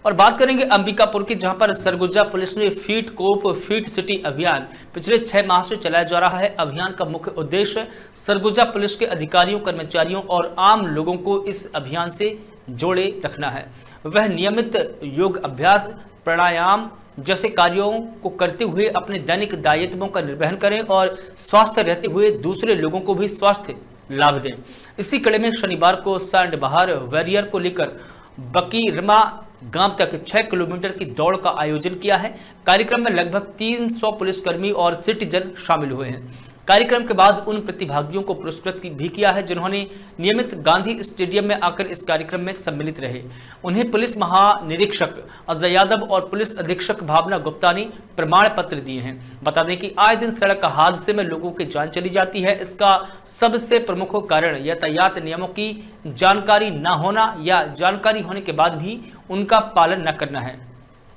और बात करेंगे अंबिकापुर की, जहां पर सरगुजा पुलिस ने फीट कोप फीट सिटी अभियान पिछले 6 माह से चलाया जा रहा है। अभियान का मुख्य उद्देश्य सरगुजा पुलिस के अधिकारियों, कर्मचारियों और आम लोगों को इस अभियान से जोड़े रखना है। वह नियमित योग अभ्यास, प्राणायाम जैसे कार्यों को करते हुए अपने दैनिक दायित्वों का निर्वहन करें और स्वस्थ रहते हुए दूसरे लोगों को भी स्वास्थ्य लाभ दें। इसी कड़ी में शनिवार को सांड बहार वॉरियर को लेकर बकीरमा गांव तक 6 किलोमीटर की दौड़ का आयोजन किया है। कार्यक्रम में लगभग 300 पुलिसकर्मी और सिटीजन शामिल हुए हैं। कार्यक्रम के बाद उन प्रतिभागियों को पुरस्कृत भी किया है जिन्होंने नियमित गांधी स्टेडियम में आकर इस कार्यक्रम में सम्मिलित रहे। उन्हें पुलिस महानिरीक्षक अजय यादव और पुलिस अधीक्षक भावना गुप्ता ने प्रमाण पत्र दिए हैं। बता दें कि आए दिन सड़क हादसे में लोगों की जान चली जाती है। इसका सबसे प्रमुख कारण यातायात नियमों की जानकारी न होना या जानकारी होने के बाद भी उनका पालन न करना है।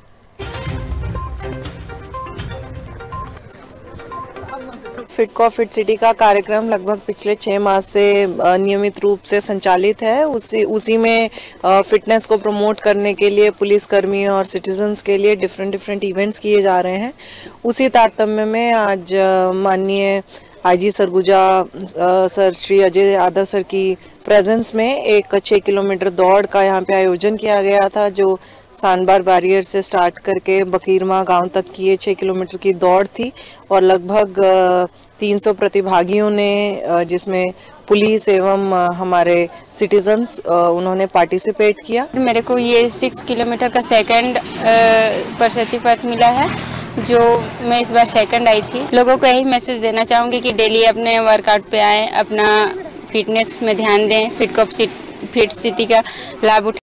फिट कॉप फिट सिटी का कार्यक्रम लगभग पिछले 6 माह से नियमित रूप से संचालित है। उसी में फिटनेस को प्रमोट करने के लिए पुलिसकर्मी और सिटीजन्स के लिए डिफरेंट इवेंट्स किए जा रहे हैं। उसी तारतम्य में आज माननीय IG Surguja sir Shri Ajay Yadav sir की प्रेजेंस में एक 6 किलोमीटर दौड़ का यहाँ पे आयोजन किया गया था, जो सांडबार बैरियर से स्टार्ट करके बकीरमा गांव तक की ये 6 किलोमीटर की दौड़ थी और लगभग 300 प्रतिभागियों ने, जिसमें पुलिस एवं हमारे सिटीजन्स, उन्होंने पार्टिसिपेट किया। मेरे को ये 6 किलोमीटर का सेकंड प्रतिशत मिला है, जो मैं इस बार सेकंड आई थी। लोगों को यही मैसेज देना चाहूँगी कि डेली अपने वर्कआउट पे आएँ, अपना फिटनेस में ध्यान दें, फिट सिटी का लाभ उठाएं।